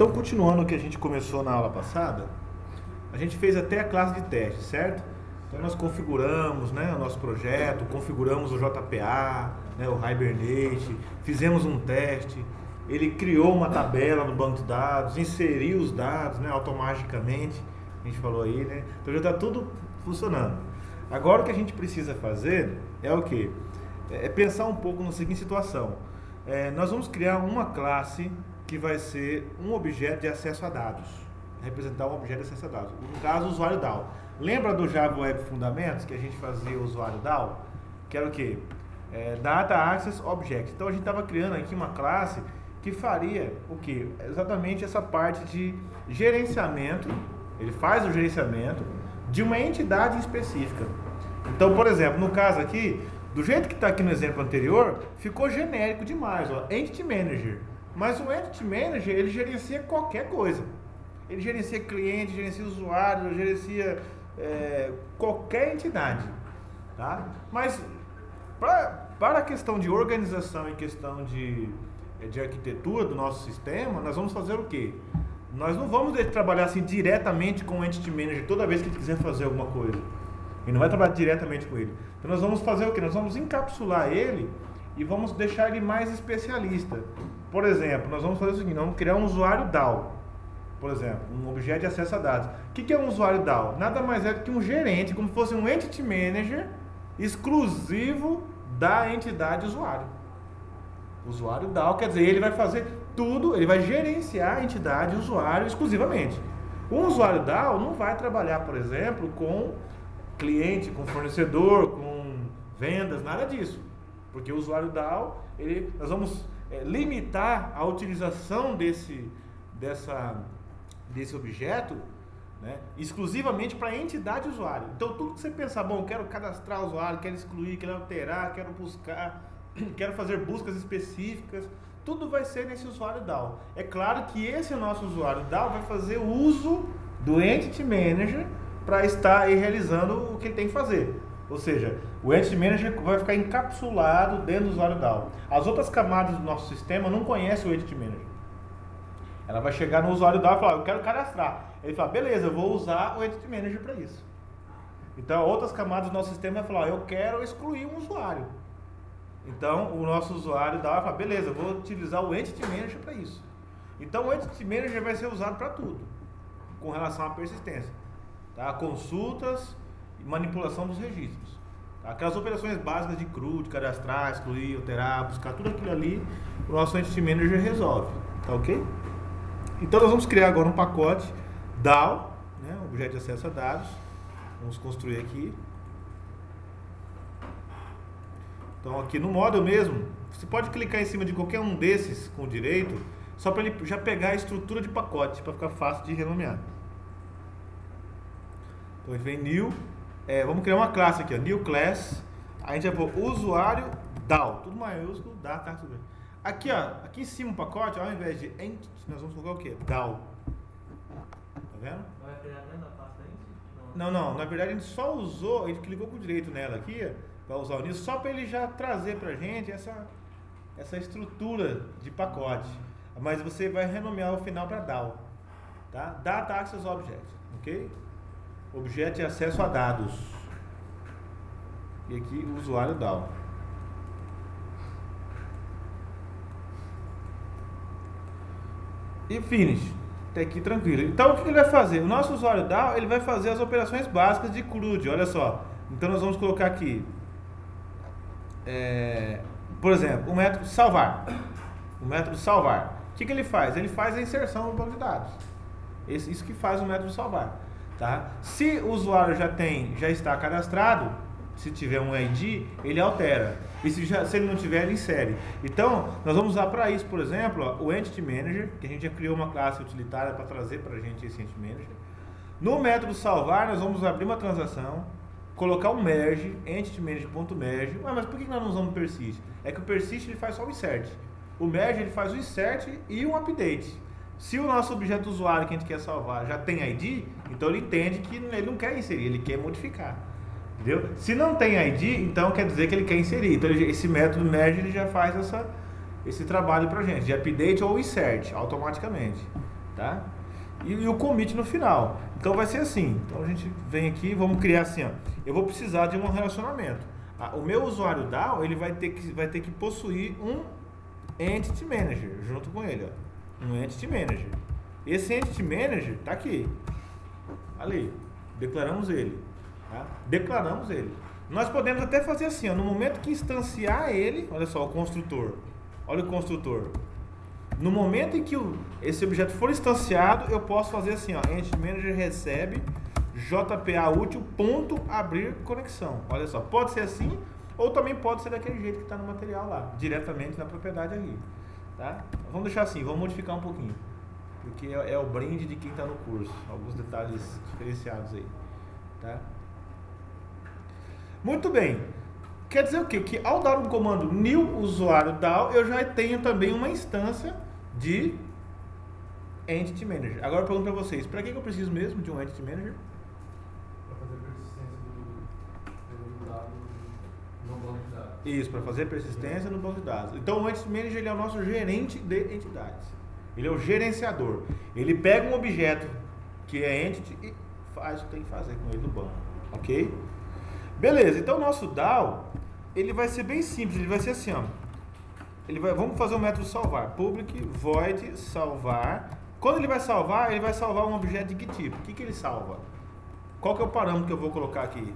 Então, continuando o que a gente começou na aula passada, a gente fez até a classe de teste, certo? Então, nós configuramos, né, o nosso projeto, configuramos o JPA, né, o Hibernate, fizemos um teste, ele criou uma tabela no banco de dados, inseriu os dados, né, automaticamente, a gente falou aí, né? Então, já está tudo funcionando. Agora, o que a gente precisa fazer é o quê? É pensar um pouco na seguinte situação. Nós vamos criar uma classe que vai ser um objeto de acesso a dados, representar um objeto de acesso a dados, no caso o usuário DAO. Lembra do Java Web Fundamentos que a gente fazia o usuário DAO? Que era o quê? Data Access Object. Então a gente estava criando aqui uma classe que faria o quê? Exatamente essa parte de gerenciamento, ele faz o gerenciamento de uma entidade específica. Então, por exemplo, no caso aqui, do jeito que está aqui no exemplo anterior, ficou genérico demais, ó, Entity Manager. Mas o Entity Manager, ele gerencia qualquer coisa. Ele gerencia cliente, gerencia usuário, gerencia qualquer entidade. Tá? Mas, para a questão de organização e questão de arquitetura do nosso sistema, nós vamos fazer o quê? Nós não vamos trabalhar assim diretamente com o Entity Manager toda vez que ele quiser fazer alguma coisa. Ele não vai trabalhar diretamente com ele. Então nós vamos fazer o quê? Nós vamos encapsular ele e vamos deixar ele mais especialista. Por exemplo, nós vamos fazer o seguinte, nós vamos criar um usuário DAO. Por exemplo, um objeto de acesso a dados. O que é um usuário DAO? Nada mais é do que um gerente, como se fosse um Entity Manager exclusivo da entidade usuário. O usuário DAO quer dizer, ele vai fazer tudo, ele vai gerenciar a entidade usuário exclusivamente. Um usuário DAO não vai trabalhar, por exemplo, com cliente, com fornecedor, com vendas, nada disso. Porque o usuário DAO, nós vamos limitar a utilização desse objeto, né, exclusivamente para a entidade usuário. Então tudo que você pensar, bom, quero cadastrar o usuário, quero excluir, quero alterar, quero buscar, quero fazer buscas específicas, tudo vai ser nesse usuário DAO. É claro que esse nosso usuário DAO vai fazer uso do Entity Manager para estar aí realizando o que ele tem que fazer. Ou seja, o Entity Manager vai ficar encapsulado dentro do usuário DAO. As outras camadas do nosso sistema não conhecem o Entity Manager. Ela vai chegar no usuário DAO e falar, eu quero cadastrar. Ele fala, beleza, eu vou usar o Entity Manager para isso. Então, outras camadas do nosso sistema vai falar, eu quero excluir um usuário. Então, o nosso usuário DAO vai falar, beleza, eu vou utilizar o Entity Manager para isso. Então, o Entity Manager vai ser usado para tudo, com relação à persistência. Tá? Consultas e manipulação dos registros. Tá? Aquelas operações básicas de CRUD, cadastrar, excluir, alterar, buscar, tudo aquilo ali, o nosso Entity Manager resolve. Tá ok? Então nós vamos criar agora um pacote DAO, né, objeto de acesso a dados. Vamos construir aqui. Então aqui no model mesmo, você pode clicar em cima de qualquer um desses com o direito, só para ele já pegar a estrutura de pacote, para ficar fácil de renomear. Então a gente vem new, vamos criar uma classe aqui, ó, new class, a gente vai pôr usuário DAO, tudo maiúsculo, data. Aqui, ó, aqui em cima o pacote, ao invés de entity, nós vamos colocar o quê? DAO. Tá vendo? Vai criar dentro da pasta entity? Não, na verdade a gente só usou, a gente clicou com o direito nela aqui, para usar o nisso, só para ele já trazer pra gente essa estrutura de pacote. Mas você vai renomear o final para DAO, tá? Data Access Object, ok? Objeto de acesso a dados. E aqui o usuário DAO. E finish. Até aqui tranquilo. Então o que ele vai fazer? O nosso usuário DAO, ele vai fazer as operações básicas de CRUD. Olha só. Então nós vamos colocar aqui, por exemplo, o método salvar. O método salvar. O que ele faz? Ele faz a inserção no banco de dados. Isso que faz o método salvar. Tá? Se o usuário já está cadastrado, se tiver um ID, ele altera. E se ele não tiver, ele insere. Então, nós vamos usar para isso, por exemplo, ó, o Entity Manager, que a gente já criou uma classe utilitária para trazer para a gente esse Entity Manager. No método salvar, nós vamos abrir uma transação, colocar um merge, Entity Manager.merge. Mas por que nós não usamos persist? É que o persist ele faz só o insert. O merge ele faz o insert e um update. Se o nosso objeto usuário que a gente quer salvar já tem ID, então ele entende que ele não quer inserir, ele quer modificar. Entendeu? Se não tem ID, então quer dizer que ele quer inserir. Então esse método merge ele já faz esse trabalho pra gente, de update ou insert, automaticamente. tá? E o commit no final. Então vai ser assim. Então a gente vem aqui, vamos criar assim, ó. Eu vou precisar de um relacionamento. O meu usuário DAO, ele vai ter que possuir um Entity Manager junto com ele, ó. Um Entity Manager. Esse Entity Manager tá aqui. Ali. Declaramos ele. Tá? Declaramos ele. Nós podemos até fazer assim, ó. No momento que instanciar ele, olha só, o construtor. Olha o construtor. No momento em que esse objeto for instanciado, eu posso fazer assim, ó. Entity Manager recebe JPA útil ponto abrir conexão. Olha só, pode ser assim ou também pode ser daquele jeito que está no material lá, diretamente na propriedade aqui, tá? Vamos deixar assim, vamos modificar um pouquinho, porque é o brinde de quem está no curso, alguns detalhes diferenciados aí, tá? Muito bem. Quer dizer o quê? Que ao dar um comando new usuário DAO, eu já tenho também uma instância de Entity Manager. Agora eu pergunto para vocês, para que eu preciso mesmo de um Entity Manager? Isso, para fazer persistência no banco de dados. Então o Entity Manager ele é o nosso gerente de entidades. Ele é o gerenciador. Ele pega um objeto que é entity e faz o que tem que fazer com ele no banco. Ok? Beleza, então o nosso DAO ele vai ser bem simples. Ele vai ser assim, ó. Vamos fazer o método salvar. Public void salvar. Quando ele vai salvar um objeto de que tipo? O que ele salva? Qual que é o parâmetro que eu vou colocar aqui?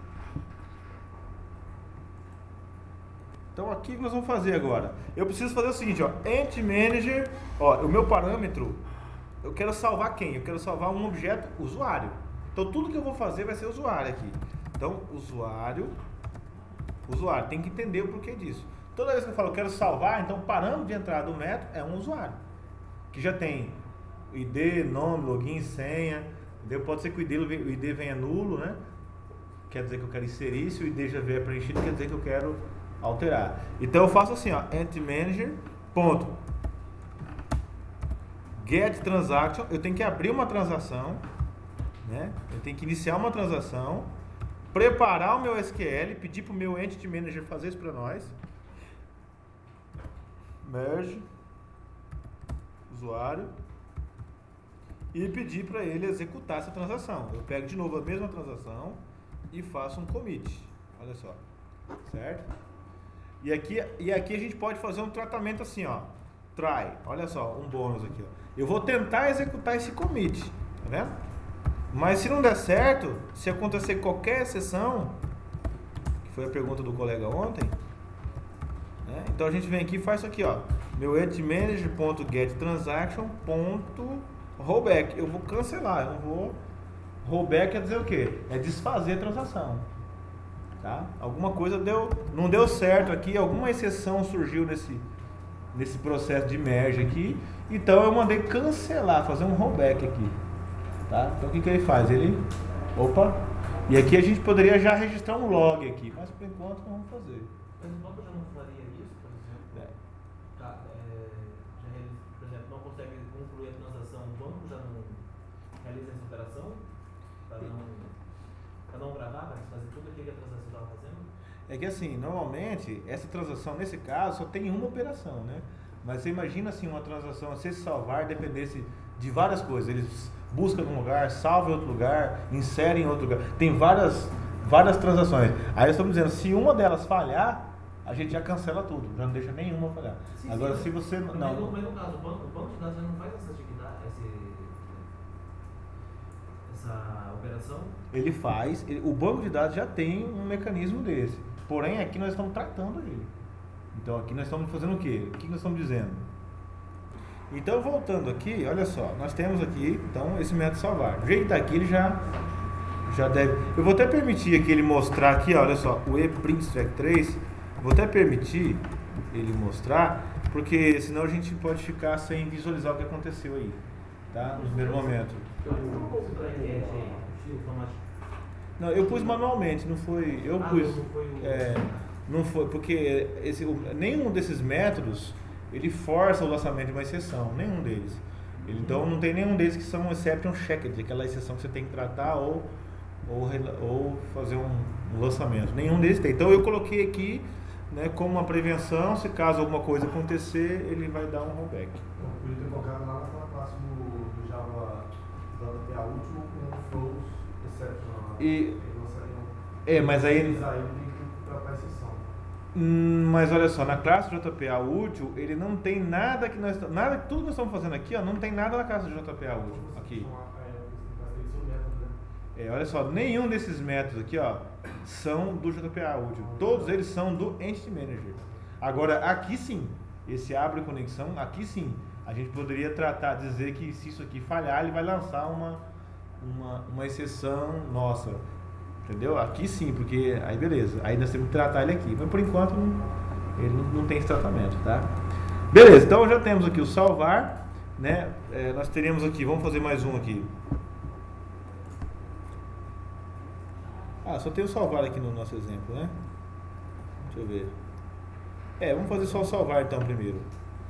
Então aqui que nós vamos fazer agora. Eu preciso fazer o seguinte, ó, Entity Manager, ó, o meu parâmetro, eu quero salvar quem? Eu quero salvar um objeto usuário. Então tudo que eu vou fazer vai ser usuário aqui. Então usuário, tem que entender o porquê disso. Toda vez que eu falo quero salvar, então o parâmetro de entrada do método é um usuário, que já tem ID, nome, login, senha. Pode ser que o ID venha nulo, né? Quer dizer que eu quero inserir. Se o ID já vier preenchido, quer dizer que eu quero alterar. Então eu faço assim, ó, Entity Manager ponto get transaction. Eu tenho que abrir uma transação, né? Eu tenho que iniciar uma transação, preparar o meu SQL, pedir para o meu Entity Manager fazer isso para nós. Merge usuário e pedir para ele executar essa transação. Eu pego de novo a mesma transação e faço um commit. Olha só, certo? E aqui a gente pode fazer um tratamento assim, ó. Try, olha só, um bônus aqui, ó. Eu vou tentar executar esse commit, tá vendo? Mas se não der certo, se acontecer qualquer exceção, que foi a pergunta do colega ontem, né? Então a gente vem aqui e faz isso aqui, ó. Meu entity_manager.getTransaction.rollback. Eu vou cancelar, eu não vou. Rollback quer dizer o quê? É desfazer a transação. Tá? Alguma coisa não deu certo aqui, alguma exceção surgiu nesse processo de merge aqui, então eu mandei cancelar, fazer um rollback aqui, tá? Então o que ele faz? E aqui a gente poderia já registrar um log aqui, mas por enquanto não vamos fazer. Mas o banco já não faria isso, por exemplo? Por exemplo, não consegue concluir a transação, o banco já não realiza essa operação? Para não gravar, para fazer tudo aquilo que a transação estava fazendo? É que assim, normalmente, essa transação, nesse caso, só tem uma operação, né? Mas você imagina assim, uma transação, se salvar, dependesse de várias coisas. Eles buscam num lugar, salvam em outro lugar, inserem em outro lugar. Tem várias transações. Aí nós estamos dizendo, se uma delas falhar, a gente já cancela tudo, já não deixa nenhuma falhar. Sim, agora, sim, se você... Mas no caso, o banco de dados já não faz essa atividade, essa operação? Ele faz, o banco de dados já tem um mecanismo desse. Porém, aqui nós estamos tratando ele. Então, aqui nós estamos fazendo o quê? O que nós estamos dizendo? Então, voltando aqui, olha só, nós temos aqui, então, esse método salvar. O jeito que está aqui, ele já deve... Eu vou até permitir aqui ele mostrar aqui, olha só, o ePrintStrack3, vou até permitir ele mostrar, porque senão a gente pode ficar sem visualizar o que aconteceu aí, tá? No primeiro momento. Não, eu pus manualmente, não foi... Não foi, porque nenhum desses métodos ele força o lançamento de uma exceção, nenhum deles. Então não tem nenhum deles que são exception checked, aquela exceção que você tem que tratar ou fazer um lançamento. Nenhum deles tem. Então eu coloquei aqui, né, como uma prevenção, se caso alguma coisa acontecer, ele vai dar um rollback. Podia ter colocado lá naquela classe do Mas aí... Ele tem que tratar a exceção. Mas olha só, na classe JPA útil, ele não tem nada que nós... tudo que nós estamos fazendo aqui, ó, não tem nada na classe JPA útil. Aqui. Olha só, nenhum desses métodos aqui, ó, são do JPA útil. Todos eles são do Entity Manager. Agora, aqui sim, esse abre conexão, aqui sim, a gente poderia dizer que se isso aqui falhar, ele vai lançar uma exceção nossa. Entendeu? Aqui sim, porque aí beleza. Aí nós temos que tratar ele aqui. Mas por enquanto ele não tem esse tratamento, tá? Beleza, então já temos aqui o salvar, né? Nós teremos aqui, vamos fazer mais um aqui. Só tem o salvar aqui no nosso exemplo, né? Deixa eu ver. Vamos fazer só o salvar então primeiro.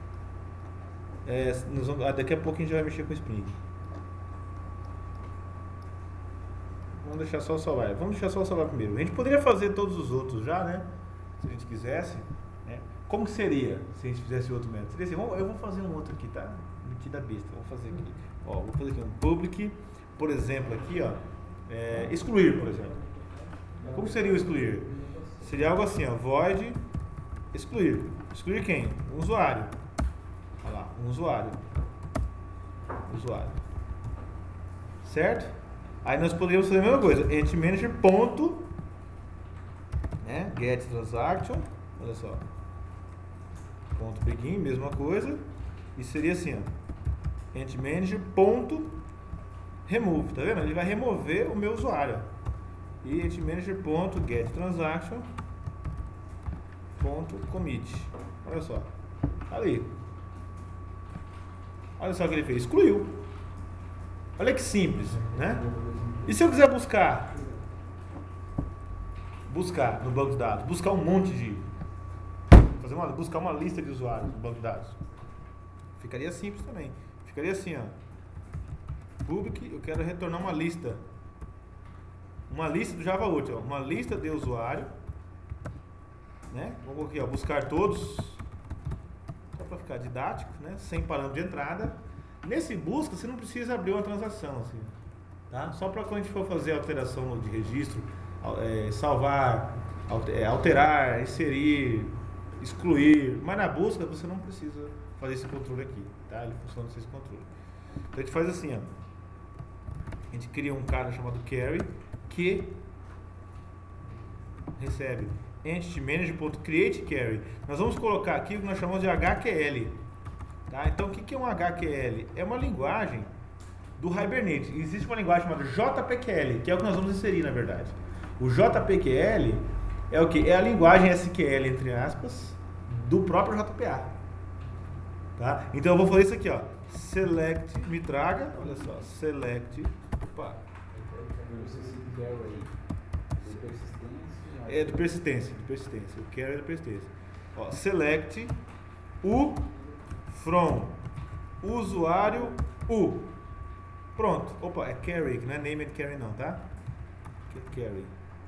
Daqui a pouco a gente vai mexer com o Spring. Vamos deixar só o salvar primeiro. A gente poderia fazer todos os outros já, né? Se a gente quisesse, né? Como que seria se a gente fizesse outro método? Seria assim, eu vou fazer um outro aqui, tá? Metida besta. Vou fazer aqui. Vou fazer aqui um public, por exemplo, aqui, ó. Excluir, por exemplo. Como seria o excluir? Seria algo assim, ó. Void excluir. Excluir quem? Um usuário. Olha lá, um usuário. Certo? Aí nós poderíamos fazer a mesma coisa, Entity Manager ponto, né, get transaction, olha só, ponto begin, mesma coisa, e seria assim, ó, Entity Manager ponto remove, tá vendo? Ele vai remover o meu usuário, e Entity Manager ponto get transaction ponto commit, olha só, ali, olha só o que ele fez, excluiu. Olha que simples, né? E se eu quiser buscar no banco de dados, buscar um monte de... buscar uma lista de usuários no banco de dados. Ficaria simples também. Ficaria assim, ó. Public, eu quero retornar uma lista. Uma lista do Java útil, ó. Uma lista de usuário. Né? Vamos aqui, ó, buscar todos. Só para ficar didático, né? Sem parâmetro de entrada. Nesse busca, você não precisa abrir uma transação, assim, tá? Só para quando a gente for fazer alteração de registro, salvar, alterar, inserir, excluir, mas na busca você não precisa fazer esse controle aqui, tá? Ele funciona sem esse controle. Então a gente faz assim, ó. A gente cria um cara chamado carry que recebe Entity Manager.createCarry. Nós vamos colocar aqui o que nós chamamos de HQL. Tá? Então, o que é um HQL? É uma linguagem do Hibernate. Existe uma linguagem chamada JPQL, que é o que nós vamos inserir, na verdade. O JPQL é o que? É a linguagem SQL, entre aspas, do próprio JPA. Tá? Então, eu vou fazer isso aqui, ó. Select, me traga, olha só, select, opa. É do persistência, o carry é do persistência. Ó, select o from usuário u. Pronto. Opa, é carry, não é name and carry não, tá? Que é carry.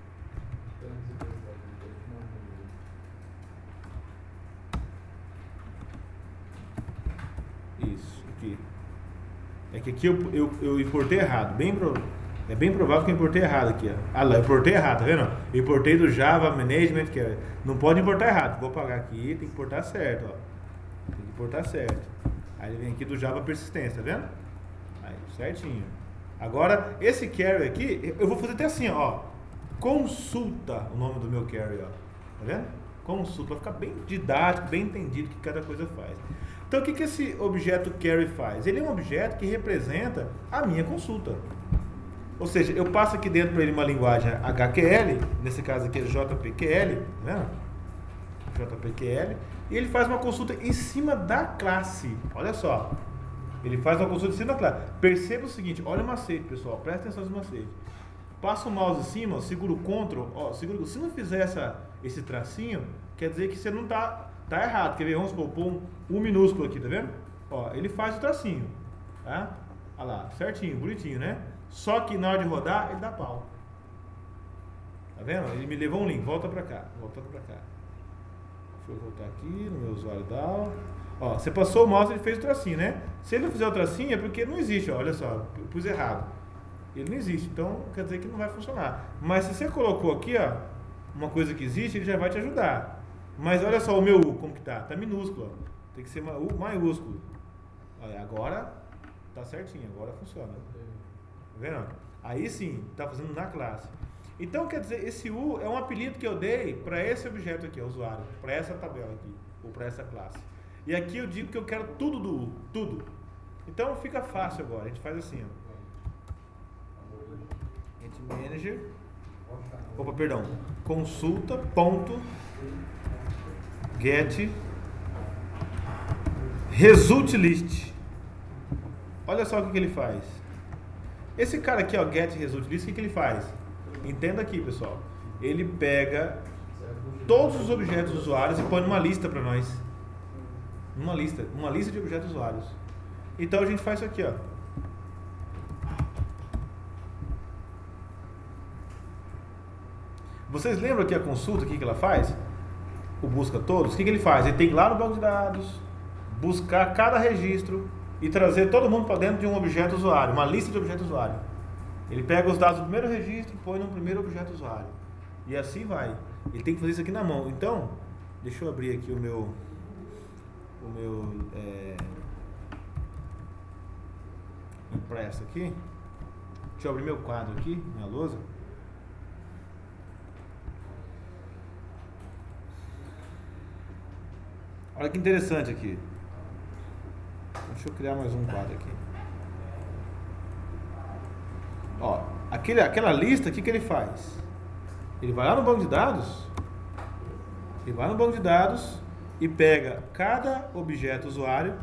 Isso, aqui. É que aqui eu importei errado. É bem provável que eu importei errado aqui, ó. Ah lá, eu importei errado, tá vendo? Eu importei do Java Management Carry. Não pode importar errado. Vou apagar aqui, tem que importar certo, ó. Tem que importar certo. Aí ele vem aqui do Java Persistência, tá vendo? Aí, certinho. Agora, esse carry aqui, eu vou fazer até assim, ó. Consulta o nome do meu carry, ó. Tá vendo? Consulta. Vai ficar bem didático, bem entendido o que cada coisa faz. Então, o que esse objeto carry faz? Ele é um objeto que representa a minha consulta. Ou seja, eu passo aqui dentro para ele uma linguagem HQL, nesse caso aqui é JPQL, tá vendo? JPQL. E ele faz uma consulta em cima da classe. Olha só. Ele faz uma consulta em cima da classe. Perceba o seguinte, olha o macete, pessoal. Presta atenção nesse macete. Passa o mouse em cima, ó, segura o Ctrl. Ó, segura, se não fizer esse tracinho, quer dizer que você não tá errado. Quer ver? Vamos pôr um minúsculo aqui, tá vendo? Ó, ele faz o tracinho. Tá? Olha lá, certinho, bonitinho, né? Só que na hora de rodar, ele dá pau. Tá vendo? Ele me levou um link. Volta pra cá. Voltando pra cá. Deixa eu voltar aqui no meu usuário DAO. Ó, você passou o mouse e ele fez o tracinho, né? Se ele não fizer o tracinho é porque não existe, ó, olha só, eu pus errado. ele não existe. Então, quer dizer que não vai funcionar. Mas se você colocou aqui, ó, uma coisa que existe, ele já vai te ajudar. Mas olha só o meu U, como que tá? Tá minúsculo, ó. Tem que ser U maiúsculo. Olha, agora tá certinho, agora funciona. Tá vendo? Aí sim, tá fazendo na classe. Então, quer dizer, esse U é um apelido que eu dei para esse objeto aqui, usuário, para essa tabela aqui, ou para essa classe. E aqui eu digo que eu quero tudo do U, tudo. Então fica fácil agora, a gente faz assim, ó. Ent manager, opa, perdão, consulta ponto get result list. Olha só o que ele faz. Esse cara aqui, ó, get result list, o que ele faz? Entenda aqui, pessoal. Ele pega todos os objetos usuários e põe numa lista para nós. Uma lista de objetos usuários. Então a gente faz isso aqui, ó. Vocês lembram que a consulta, o que ela faz? O busca todos, o que ele faz? Ele tem que ir lá no banco de dados, buscar cada registro e trazer todo mundo para dentro de um objeto usuário, uma lista de objetos usuário. Ele pega os dados do primeiro registro e põe no primeiro objeto usuário. E assim vai. Ele tem que fazer isso aqui na mão. Então, deixa eu abrir aqui o meu impresso aqui. Deixa eu abrir meu quadro aqui, minha lousa. Olha que interessante aqui. Deixa eu criar mais um quadro aqui. Ó, aquela lista, o que ele faz? Ele vai lá no banco de dados. Ele vai no banco de dados e pega cada objeto usuário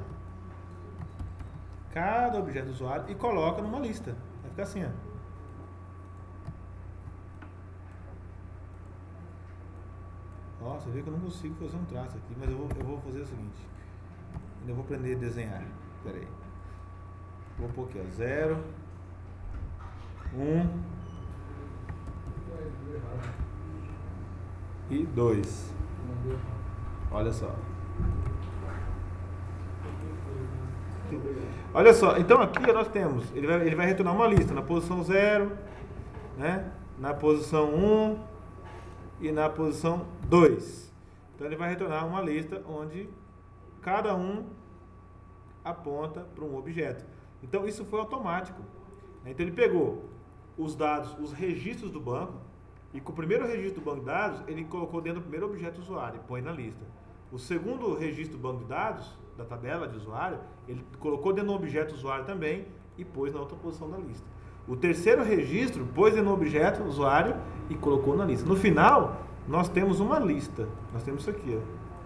e coloca numa lista. Vai ficar assim, ó. Ó, você vê que eu não consigo fazer um traço aqui, mas eu vou fazer o seguinte. Ainda vou aprender a desenhar. Pera aí. Vou pôr aqui, ó, 0, 1 e 2. Olha só. Olha só, então aqui nós temos, ele vai retornar uma lista na posição 0, né? Na posição 1 e na posição 2. Então ele vai retornar uma lista onde cada um aponta para um objeto. Então isso foi automático. Então ele pegou os dados, os registros do banco, e com o primeiro registro do banco de dados, ele colocou dentro do primeiro objeto usuário e põe na lista. O segundo registro do banco de dados, da tabela de usuário, ele colocou dentro do objeto usuário também e pôs na outra posição da lista. O terceiro registro pôs dentro do objeto usuário e colocou na lista. No final, nós temos uma lista. Nós temos isso aqui, ó.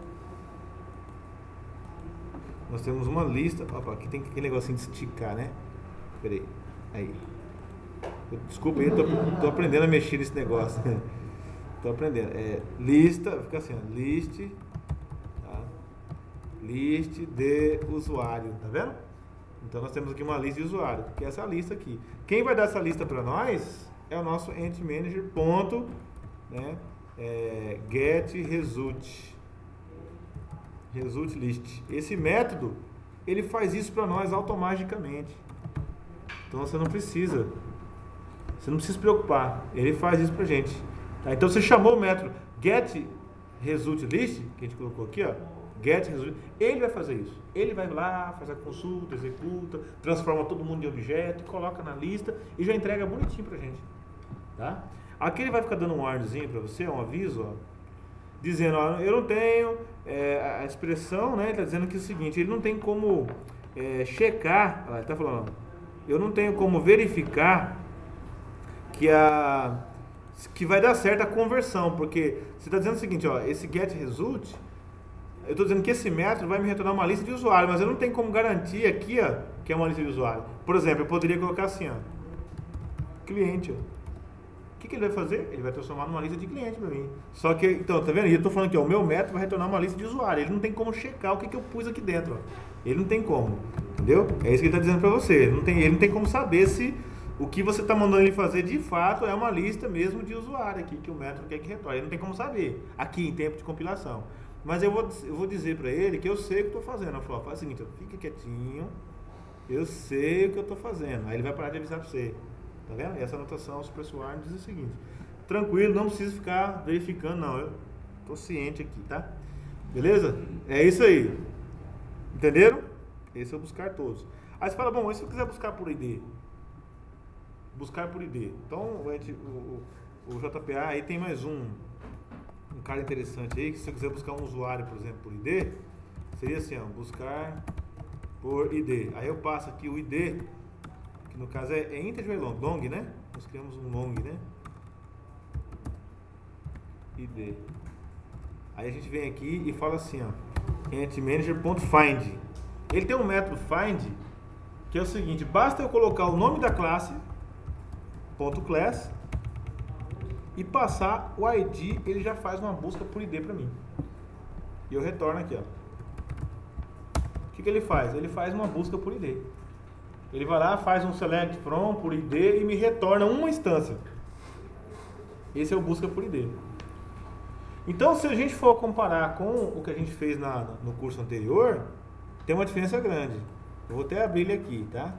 Nós temos uma lista. Opa, aqui tem aquele negocinho de esticar, né? Peraí. Aí. Desculpa aí, eu tô aprendendo a mexer nesse negócio. Tô aprendendo. Lista, fica assim, ó. List. Tá? List de usuário. Tá vendo? Então nós temos aqui uma lista de usuário, que é essa lista aqui. Quem vai dar essa lista para nós é o nosso ent manager ponto, né, get result list. Esse método, ele faz isso para nós automaticamente. Então você não precisa se preocupar. Ele faz isso pra gente. Tá? Então você chamou o método get result list, que a gente colocou aqui, ó. Get result, ele vai fazer isso. Ele vai lá, faz a consulta, executa, transforma todo mundo em objeto, coloca na lista e já entrega bonitinho pra gente. Tá? Aqui ele vai ficar dando um warningzinho pra você, um aviso, ó, dizendo, ó, eu não tenho a expressão, né? Ele tá dizendo que é o seguinte, ele não tem como checar, ele tá falando, eu não tenho como verificar que vai dar certo a conversão, porque você está dizendo o seguinte, ó, esse get result, eu estou dizendo que esse método vai me retornar uma lista de usuário, mas eu não tenho como garantir aqui, ó, que é uma lista de usuário. Por exemplo, eu poderia colocar assim, ó, cliente, ó. O que ele vai fazer? Ele vai transformar numa lista de cliente para mim. Só que, então, tá vendo? E eu estou falando aqui, ó, o meu método vai retornar uma lista de usuário. Ele não tem como checar o que eu pus aqui dentro, ó. Ele não tem como, entendeu? É isso que ele está dizendo para você. Ele não tem como saber se o que você está mandando ele fazer de fato é uma lista mesmo de usuário aqui, que o método quer que retorne. Ele não tem como saber aqui em tempo de compilação. Mas eu vou dizer para ele que eu sei o que estou fazendo. Eu falo, faz o seguinte, fica quietinho, eu sei o que eu estou fazendo. Aí ele vai parar de avisar para você. Tá vendo? E essa anotação supersuar diz o seguinte: tranquilo, não precisa ficar verificando, não. Eu tô ciente aqui, tá? Beleza? É isso aí. Entenderam? Esse é o buscar todos. Aí você fala, bom, e se eu quiser buscar por ID? Buscar por ID. Então, o JPA aí tem mais um cara interessante aí, que se eu quiser buscar um usuário, por exemplo, por ID, seria assim, ó, buscar por ID. Aí eu passo aqui o ID, que no caso é integer long, né? Nós criamos um long, né? ID. Aí a gente vem aqui e fala assim, ó, entManager.find. Ele tem um método find, que é o seguinte, basta eu colocar o nome da classe, .class, e passar o ID, ele já faz uma busca por ID para mim. E eu retorno aqui, ó. O que ele faz? Ele faz uma busca por ID. Ele vai lá, faz um select from por ID e me retorna uma instância. Esse é o busca por ID. Então, se a gente for comparar com o que a gente fez no curso anterior, tem uma diferença grande. Eu vou até abrir ele aqui, tá?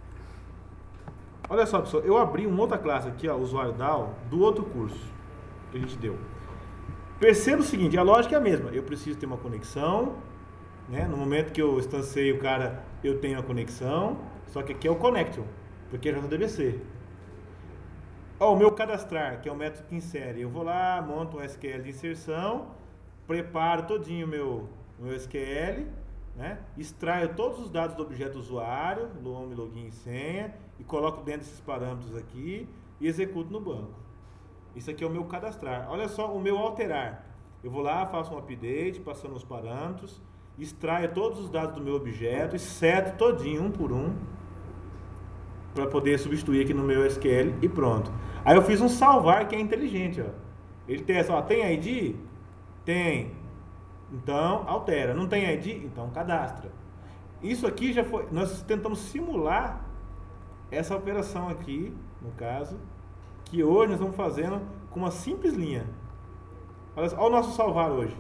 Olha só, pessoal, eu abri uma outra classe aqui, ó, usuário DAO, do outro curso que a gente deu. Perceba o seguinte, a lógica é a mesma. Eu preciso ter uma conexão, né? No momento que eu instanciei o cara, eu tenho a conexão, só que aqui é o connection, porque é JDBC. Ó, o meu cadastrar, que é o método que insere, eu vou lá, monto um SQL de inserção, preparo todinho o meu SQL, né? Extraio todos os dados do objeto usuário, nome, login e senha, e coloco dentro desses parâmetros aqui e executo no banco. Isso aqui é o meu cadastrar. Olha só o meu alterar. Eu vou lá, faço um update, passando os parâmetros, extraio todos os dados do meu objeto, seto todinho, um por um, para poder substituir aqui no meu SQL e pronto. Aí eu fiz um salvar que é inteligente, ó. Ele testa, ó, tem ID? Tem. Então, altera. Não tem ID? Então, cadastra. Isso aqui já foi... Nós tentamos simular essa operação aqui, no caso, que hoje nós estamos fazendo com uma simples linha. Olha o nosso salvar hoje.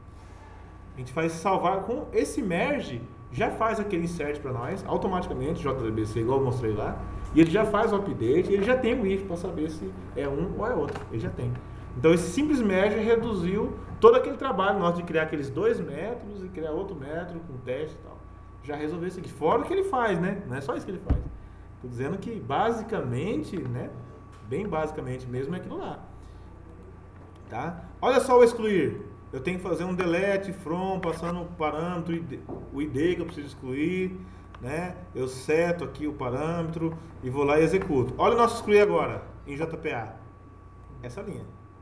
A gente faz salvar com esse merge, já faz aquele insert para nós, automaticamente, JDBC, igual eu mostrei lá, e ele já faz o update, e ele já tem o if para saber se é um ou é outro. Ele já tem. Então, esse simples merge reduziu todo aquele trabalho nosso de criar aqueles dois métodos e criar outro método com teste e tal. Já resolveu isso aqui. Fora o que ele faz, né? Não é só isso que ele faz. Estou dizendo que, basicamente, né? Bem basicamente mesmo é aquilo lá. Tá? Olha só o excluir. Eu tenho que fazer um delete from, passando o parâmetro, o ID que eu preciso excluir, né? Eu seto aqui o parâmetro e vou lá e executo. Olha o nosso excluir agora, em JPA. Essa linha.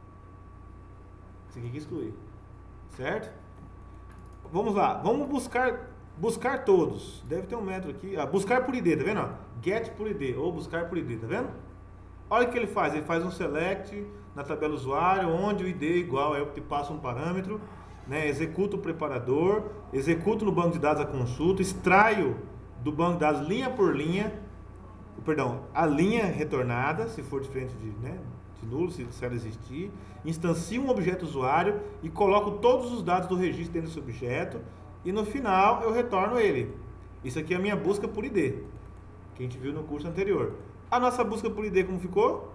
Esse aqui que excluir. Certo? Vamos lá. Vamos buscar todos. Deve ter um método aqui. Buscar por ID, tá vendo? Get por ID ou buscar por ID, tá vendo? Olha o que ele faz. Ele faz um select na tabela usuário, onde o ID é igual, eu te passo um parâmetro, né? Executo o preparador, executo no banco de dados a consulta, extraio do banco de dados linha por linha, perdão, a linha retornada, se for diferente de nulo, se ela existir, instancio um objeto usuário e coloco todos os dados do registro dentro desse objeto e no final eu retorno ele. Isso aqui é a minha busca por ID, que a gente viu no curso anterior. A nossa busca por ID como ficou?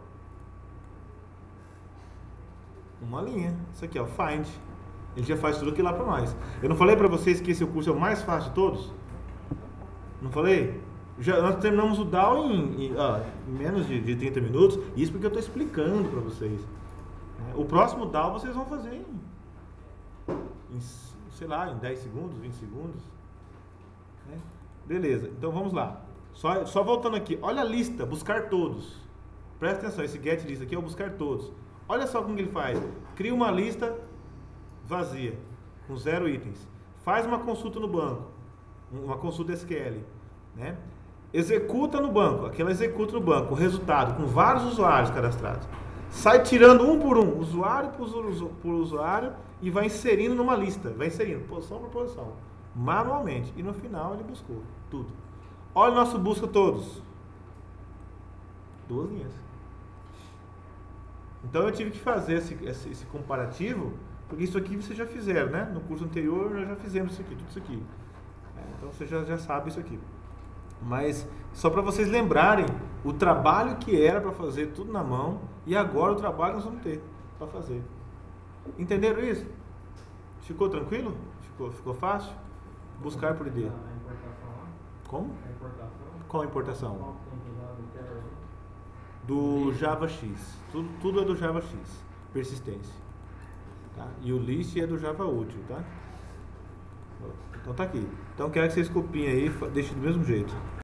Uma linha. Isso aqui, ó, find. Ele já faz tudo aquilo lá para nós. Eu não falei para vocês que esse curso é o mais fácil de todos? Não falei? Nós terminamos o DAO em menos de 30 minutos. Isso porque eu estou explicando para vocês. O próximo DAO vocês vão fazer em, sei lá, em 10 segundos, 20 segundos. Né? Beleza, então vamos lá. Só voltando aqui. Olha a lista, buscar todos. Presta atenção, esse get list aqui é o buscar todos. Olha só como que ele faz. Cria uma lista vazia, com 0 itens. Faz uma consulta no banco. Uma consulta SQL. Né? Executa no banco. Aquela executa no banco. O resultado, com vários usuários cadastrados. Sai tirando um por um, usuário por usuário, e vai inserindo numa lista. Vai inserindo, posição por posição. Manualmente. E no final ele buscou tudo. Olha o nosso busca todos. 2 linhas. Então eu tive que fazer esse comparativo, porque isso aqui vocês já fizeram, né? No curso anterior nós já fizemos isso aqui, tudo isso aqui. Então você já sabe isso aqui. Mas só para vocês lembrarem o trabalho que era para fazer tudo na mão e agora o trabalho nós vamos ter para fazer. Entenderam isso? Ficou tranquilo? Ficou fácil? Buscar por ID. A importação lá? Como? A importação? Qual a importação? Qual tem que usar do Terra? Do Java X. Tudo é do Java X. Persistência. Tá? E o list é do Java útil, tá? Então tá aqui. Então quero que vocês copiem aí, deixem do mesmo jeito.